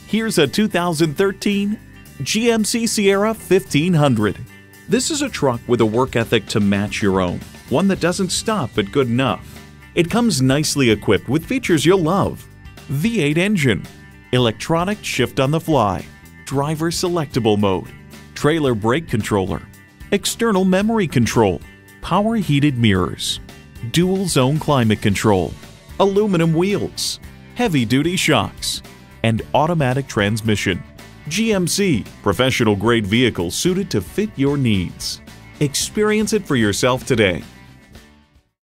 Here's a 2013 GMC Sierra 1500. This is a truck with a work ethic to match your own, one that doesn't stop at good enough. It comes nicely equipped with features you'll love: V8 engine, electronic shift on the fly, driver selectable mode, trailer brake controller, external memory control, power heated mirrors, dual zone climate control, aluminum wheels, heavy-duty shocks, and automatic transmission. GMC, professional-grade vehicle suited to fit your needs. Experience it for yourself today.